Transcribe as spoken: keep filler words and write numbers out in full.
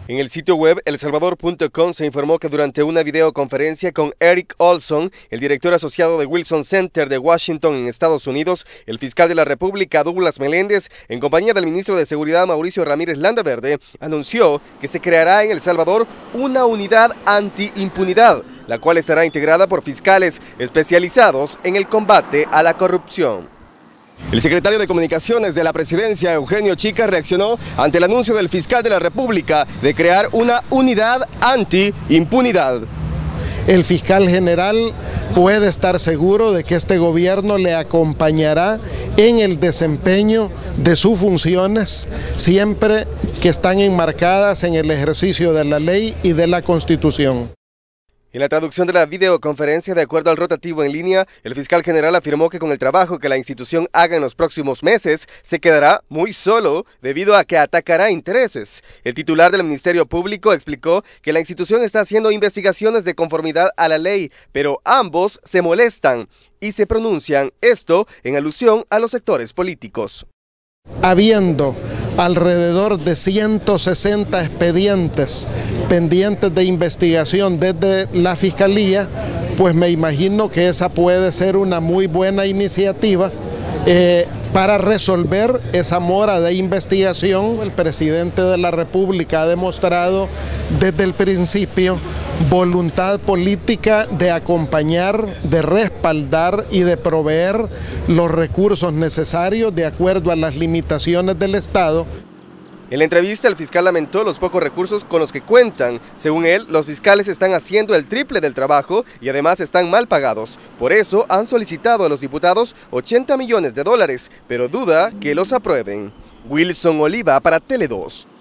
En el sitio web el salvador punto com se informó que durante una videoconferencia con Eric Olson, el director asociado de Wilson Center de Washington en Estados Unidos, el fiscal de la República Douglas Meléndez, en compañía del ministro de Seguridad Mauricio Ramírez Landaverde, anunció que se creará en El Salvador una unidad anti-impunidad, la cual estará integrada por fiscales especializados en el combate a la corrupción. El secretario de Comunicaciones de la Presidencia, Eugenio Chica, reaccionó ante el anuncio del fiscal de la República de crear una unidad anti-impunidad. El fiscal general puede estar seguro de que este gobierno le acompañará en el desempeño de sus funciones, siempre que están enmarcadas en el ejercicio de la ley y de la Constitución. En la traducción de la videoconferencia, de acuerdo al rotativo en línea, el fiscal general afirmó que con el trabajo que la institución haga en los próximos meses, se quedará muy solo debido a que atacará intereses. El titular del Ministerio Público explicó que la institución está haciendo investigaciones de conformidad a la ley, pero ambos se molestan y se pronuncian, esto en alusión a los sectores políticos. Habiendo alrededor de ciento sesenta expedientes pendientes de investigación desde la Fiscalía, pues me imagino que esa puede ser una muy buena iniciativa eh, para resolver esa mora de investigación. El presidente de la República ha demostrado desde el principio voluntad política de acompañar, de respaldar y de proveer los recursos necesarios de acuerdo a las limitaciones del Estado. En la entrevista, el fiscal lamentó los pocos recursos con los que cuentan. Según él, los fiscales están haciendo el triple del trabajo y además están mal pagados. Por eso han solicitado a los diputados ochenta millones de dólares, pero duda que los aprueben. Wilson Oliva para Tele dos.